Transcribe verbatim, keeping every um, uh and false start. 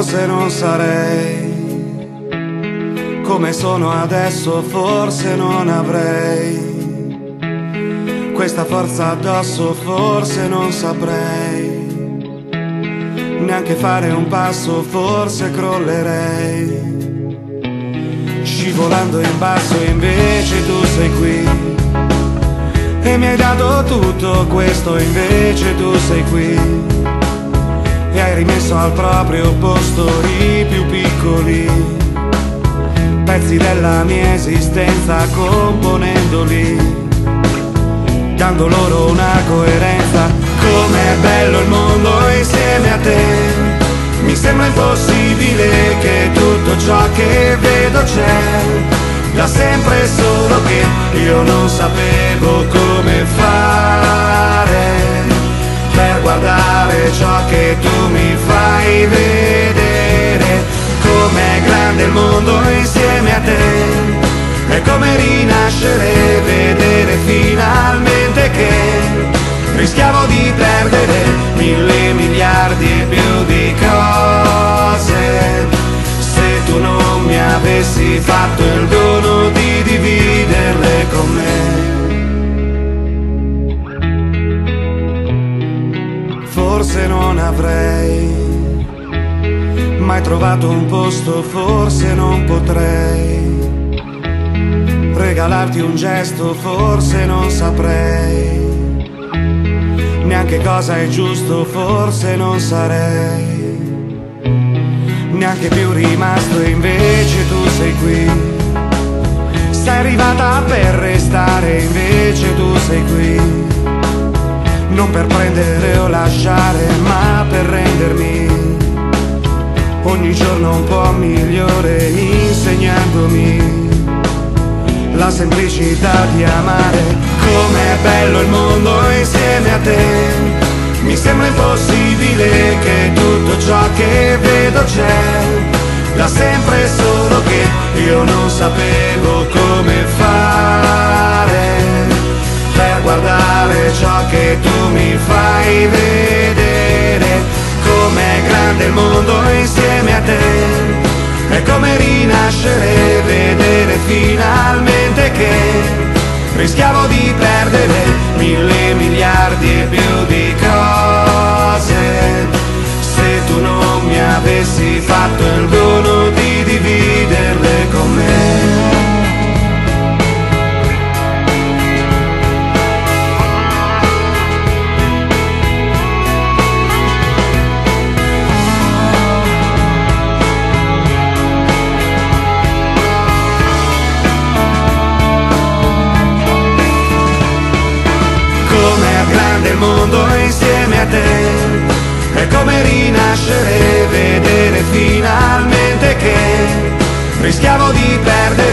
forse non sarei come sono adesso, forse non avrei questa forza addosso, forse non saprei neanche fare un passo, forse crollerei scivolando in basso, invece tu sei qui e mi hai dato tutto questo, invece tu sei qui e hai rimesso al proprio posto i più piccoli pezzi della mia esistenza, componendoli, dando loro una coerenza. Com'è bello il mondo insieme a te, mi sembra impossibile che tutto ciò che vedo c'è da sempre, solo che io non sapevo come fare per guardare ciò che tu mi fai vedere. Com'è grande il mondo insieme a te, è come rinascere, vedere finalmente che rischiavo di perdere mille miliardi e più di cose se tu non mi avessi fatto il dono di dividerle con me. Forse non avrei mai trovato un posto, forse non potrei regalarti un gesto, forse non saprei neanche cosa è giusto, forse non sarei neanche più rimasto, invece tu sei qui, sei arrivata per restare, invece tu sei qui, non per prendere o lasciare, ma per rendermi ogni giorno un po' migliore, insegnandomi la semplicità di amare. Com'è bello il mondo insieme a te, mi sembra impossibile che tutto ciò che vedo c'è da sempre, solo che io non sapevo come fare per guardare ciò che tu mi fai vedere. Com'è grande il mondo insieme a te, è come rinascere, vedere finalmente che rischiavo di perdere mille miliardi e più di cose se tu non mi avessi fatto il dono di dividerle con me. Il mondo insieme a te, è come rinascere, vedere finalmente che rischiavo di perdere